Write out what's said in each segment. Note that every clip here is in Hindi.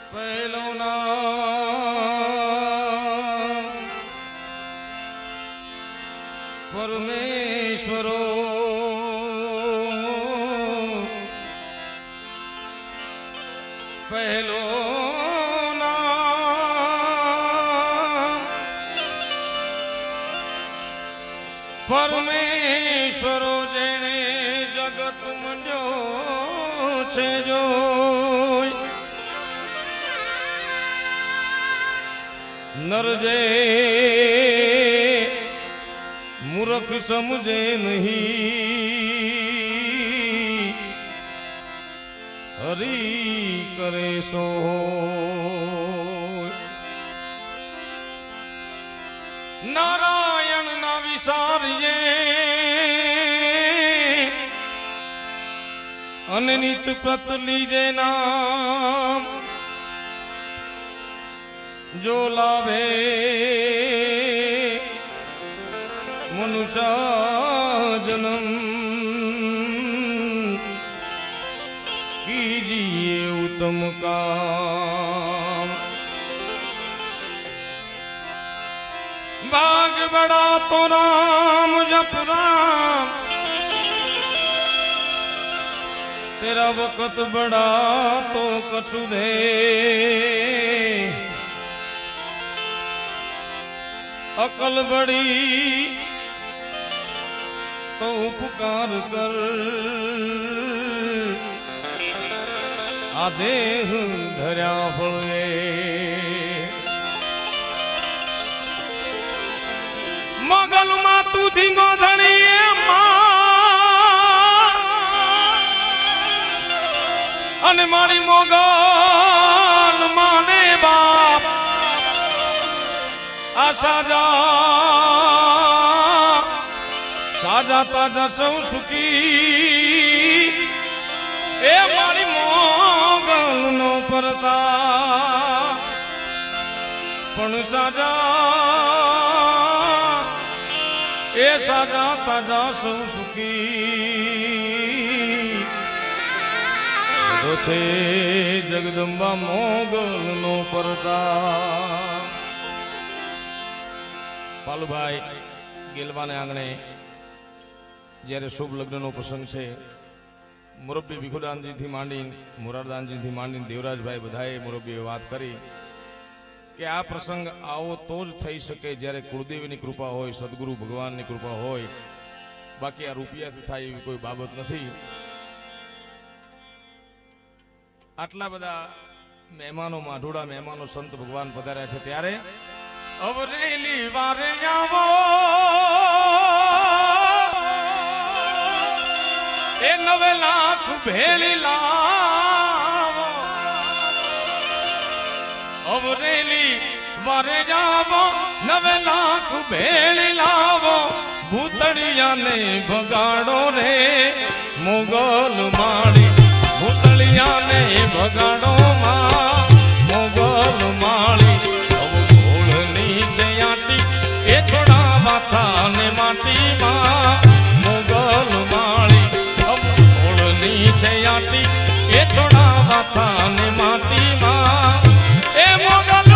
पहलो नाम परमेश्वरो पहलो नाम परमेश्वरो जेने जगत मंड्यो छे जो नरजे मूर्ख समझे नहीं हरि करे सो नारायण ना विसारिए अनित प्रत लीजे नाम जो लाभे मनुष्य जन्म कीजिए उत्तम काम भाग बड़ा तो राम जप राम तेरा वक़्त बड़ा तो कछु दे अकल बड़ी तो उपकार कर आदेह धर्या फले मोगल मातू धींगो धनिए अने मारी मोगल माने बाप साजा साजा ताजा सौ सुखी ए मारी मोगल नो परता पण साजा ए साजा ताजा सौ सुखी तो छे जगदंबा मोगल नो परता पालुभाई गेलवाने आंगणे जयरे शुभ लग्न नो प्रसंग छे मुरब्बी भिखुदानजी थी मांडी मुरारदानजी थी मांडी देवराज भाई बधाए मुरब्बीए बात करी कि आ प्रसंग आवो तो ज थई सके जयरे कुलदेवीनी कृपा होय सद्गुरु भगवाननी कृपा होय बाकी आ रूपियाथी थाय एवी कोई बाबत नथी आटला बधा मेहमानो माढोड़ा मेहमानो संत भगवान पधार्या छे त्यारे अवरेली वारे आवो ए 9 लाख भेली लावो अवरेली वारे आवो 9 लाख भेली लावो भूतड़िया ने भगाड़ो रे मोगल माड़ी भूतड़िया ने भगाड़ो मां मोगल माड़ी ए छोड़ा माथा ने माटी मां मोगल माड़ी अब ओढ़नी छे आटी ए छोड़ा माथा ने माटी मां ए मोगल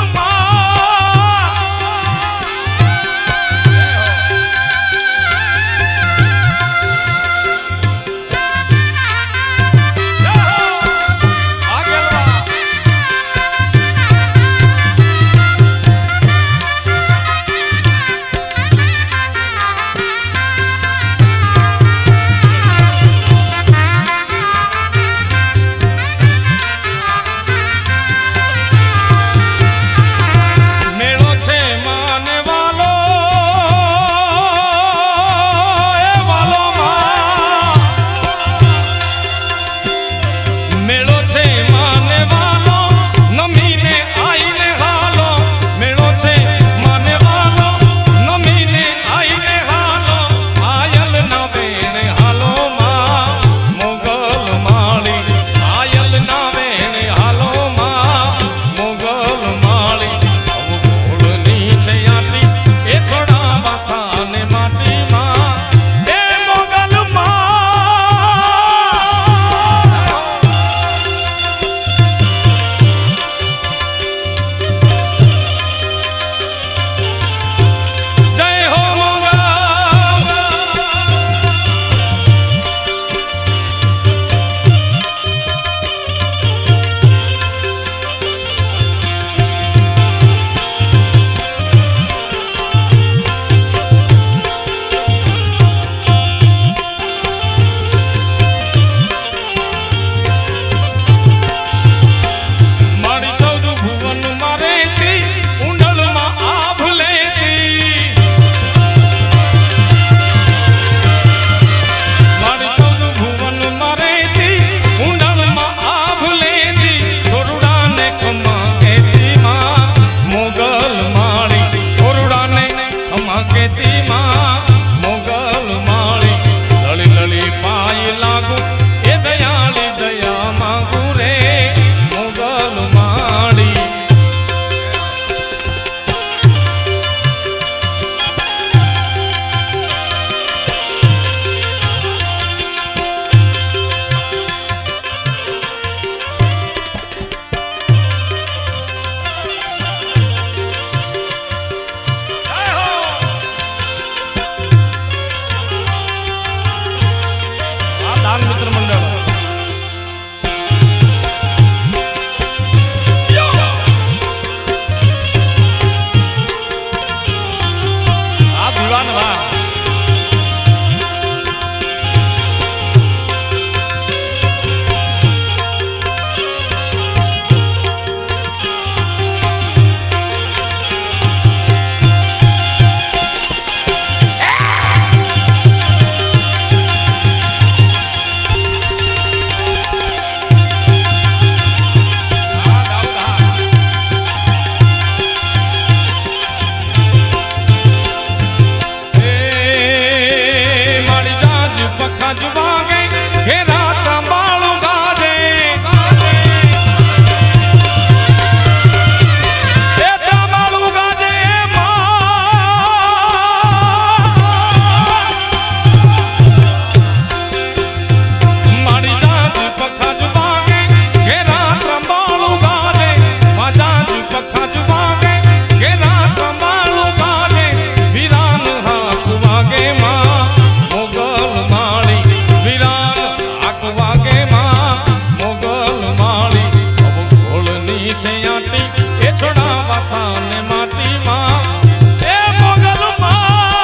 नीचे आटी ए छोड़ा बाता ने माटी माँ ए मोगल माँ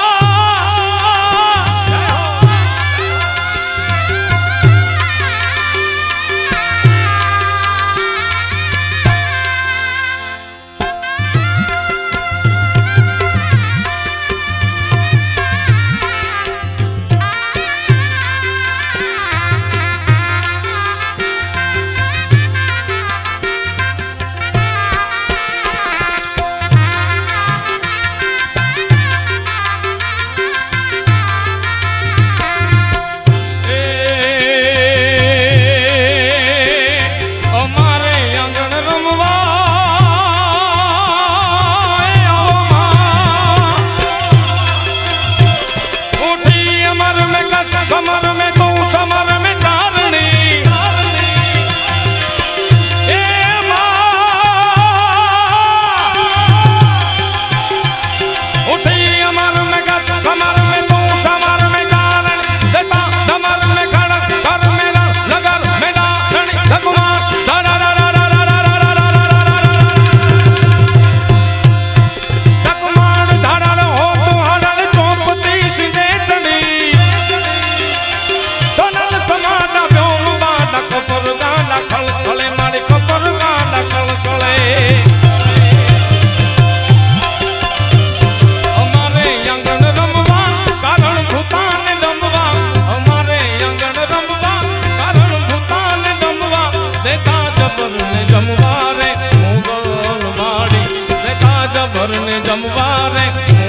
जमवारे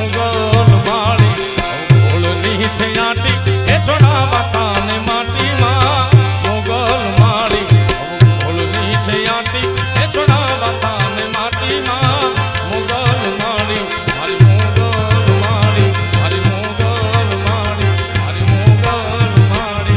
मुगल माड़ी गोल नीचे आटी ए छोड़ा बाता ने माटी माँ मुगल माड़ी गोल नीचे आटी ए छोड़ा बाता ने माटी माँ मुगल माड़ी हरि मुगल माड़ी हरि मुगल माड़ी हरि मुगल माड़ी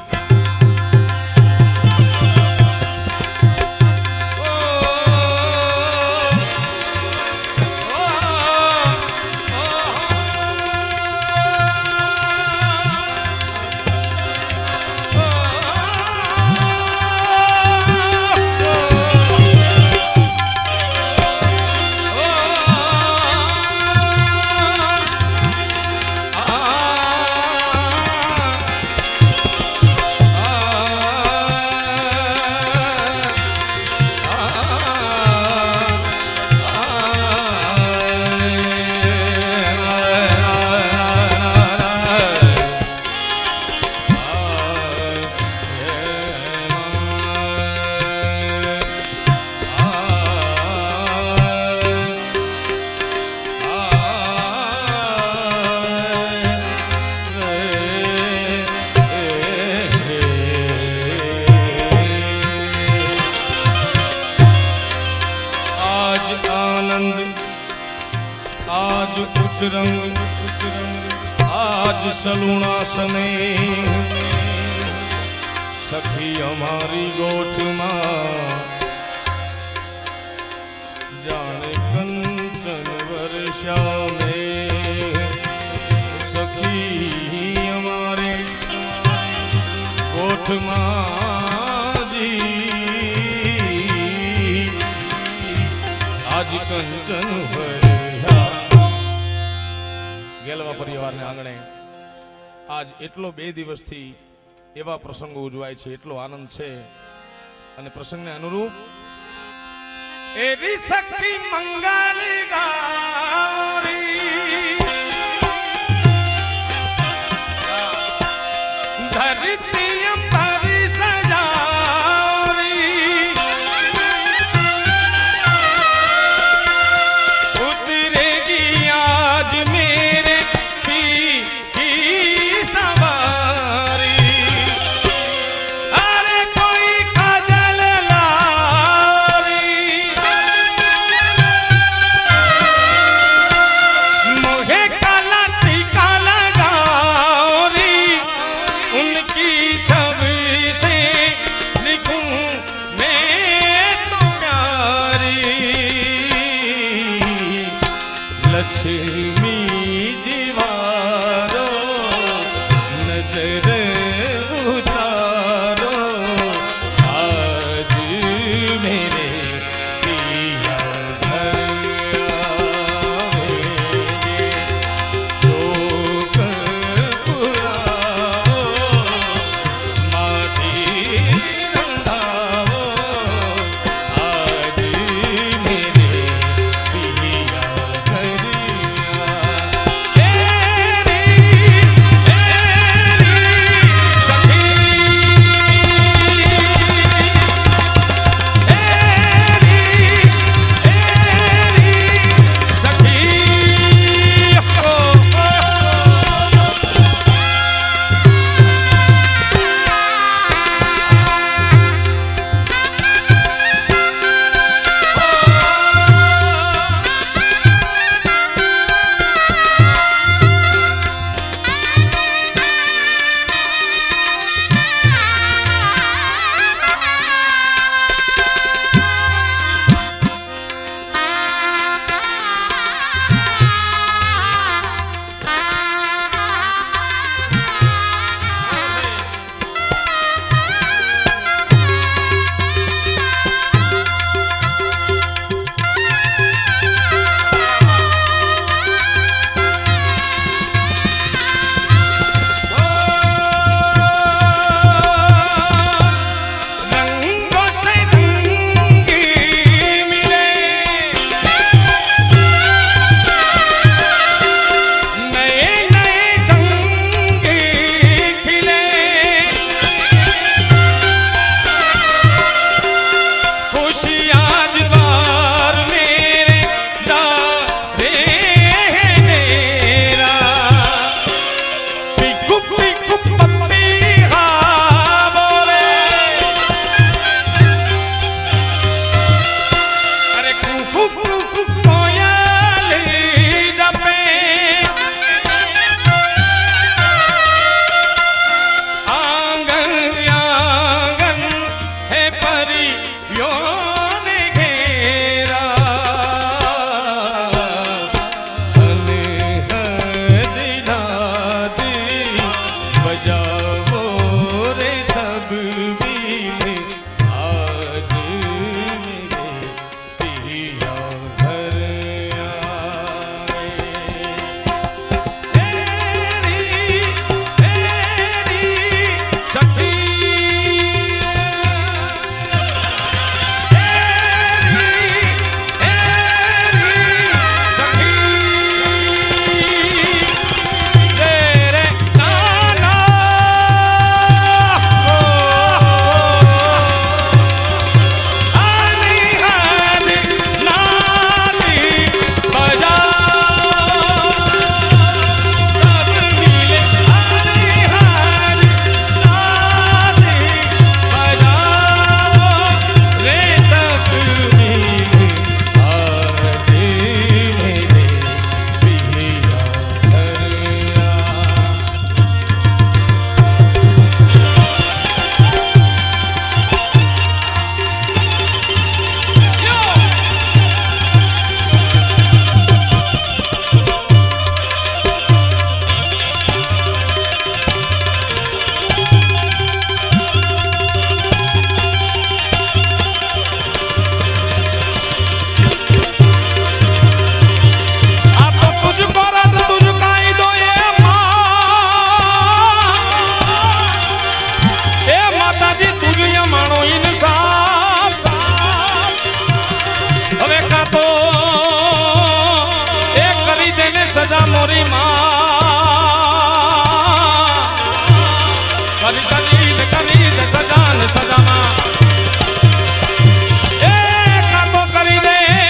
आज कुछ रंग आज सलूना सने सखी हमारी गोठ माँ जाने कंचन वर्षा में सखी हमारे गोठ माँ जी आज कंचन गेलवा परिवार ने आंगणे आज एटलो 2 दिवस थी एवा प्रसंगो उजवाय छे एटलो आनंद छे अने प्रसंग ने अनुरूप एवी सखी मंगल गारी धरती अंबर सजारी उतरेगी आज मेरे राजद्वार मेरे डारे नेरा पिकु पिकु पपीहा बोले अरे कुकु कुकु कोयल जपे आंगन आंगन है परियों ने घेरा अनहद नाद बजाओ रे सब बीन आज मेरे पिया घर आए तेरी सखी तेरे नाना अनहद नादी बजा सब मिले अनहद नादी बजाओ रे सब मिले आज मेरे पिया घर आ तो तुझको रद तुझका ही दो ये माँ ए माता जी तुझ ये मानो इंसाफ हवे का तो ए करी देने सजा मोरी माँ करी दे सजा ने सजा माँ ए का तो करी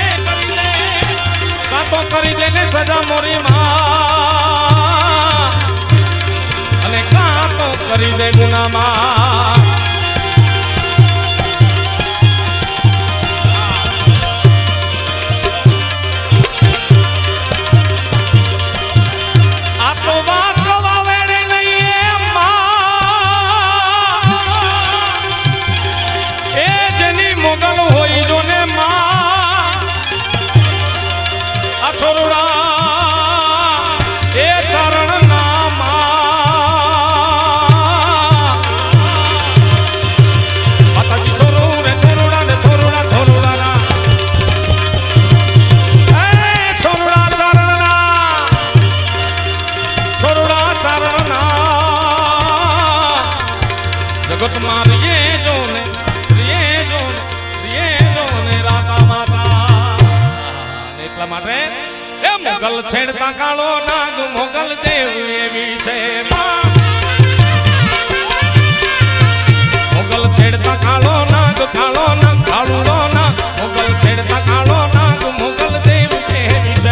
देने सजा मोरी माँ अने का तो करी दे गुना माँ आ तो वाक वावेड़े नहीं है माँ ए जनी मोगल होई जो ने माँ आ छोरुड़ा ए चरण नामा माता जी छोरुड़ा छोरुड़ा ना ए छोरुड़ा चरण ना छोरुड़ा चरण ना जगत मारिए जो ने राधा माता એટલા માટે એ મોગલ છેડતા કાળો નાગ મોગલ દેવ એવી છે મોગલ છેડતા કાળો નાગ કાળો નાગ મોગલ છેડતા કાળો નાગ મોગલ દેવ એવી છે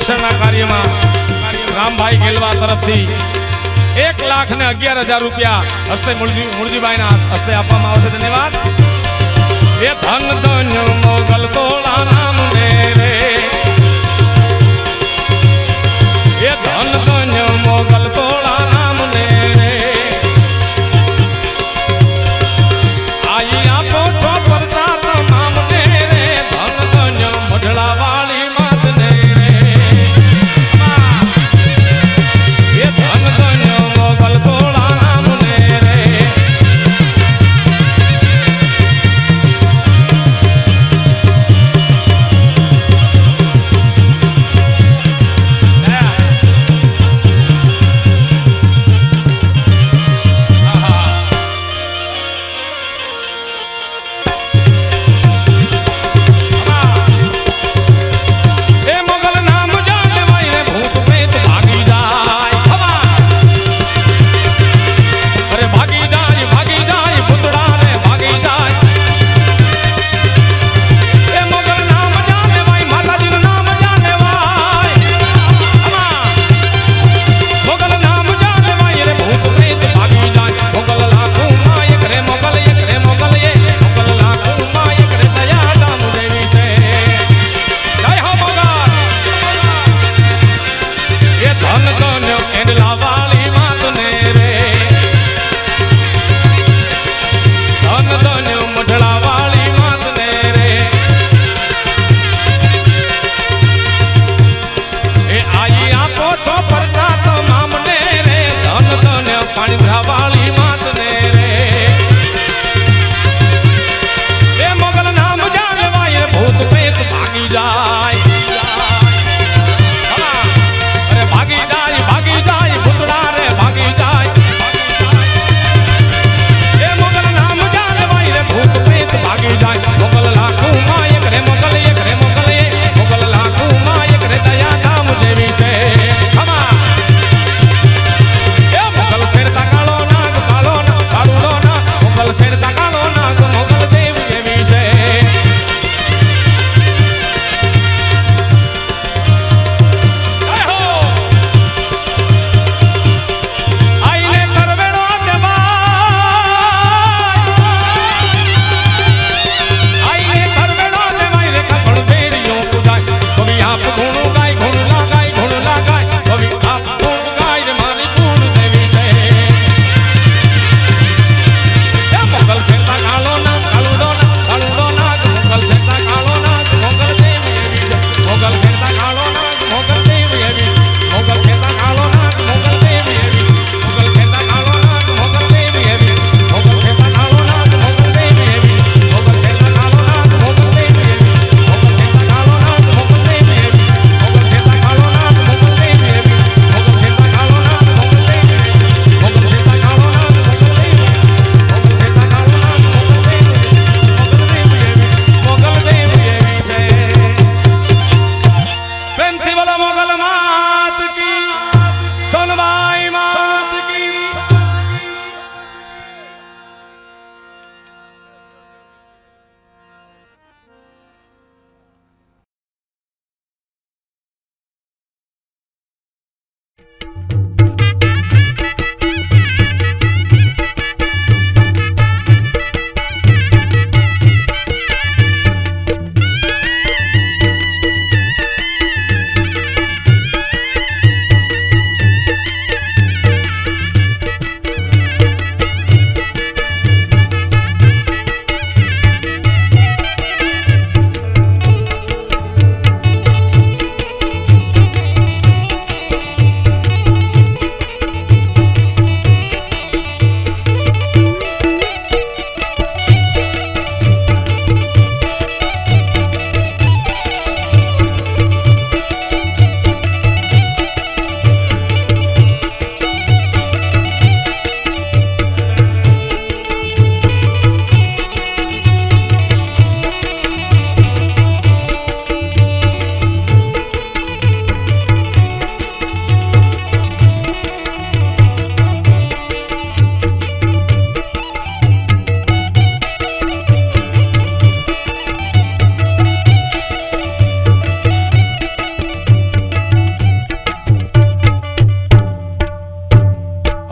रक्षण कार्य में राम भाई गेलवा तरफ थी 1,11,000 रुपया हस्ते मुरजी भाई हस्ते आपवामां आवशे। धन्यवाद। ये धन धन्य मोगल तोड़ा नाम ने रे, ये धन धन्य मोगल तोड़ा नाम ने रे, आई आपो छो परचा तमाम ने रे, धन धन्य मढड़ा वाली मात ने रे, ये धन धन्य मोगल तोड़ा नाम ने रे। भूत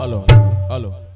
હલો હલો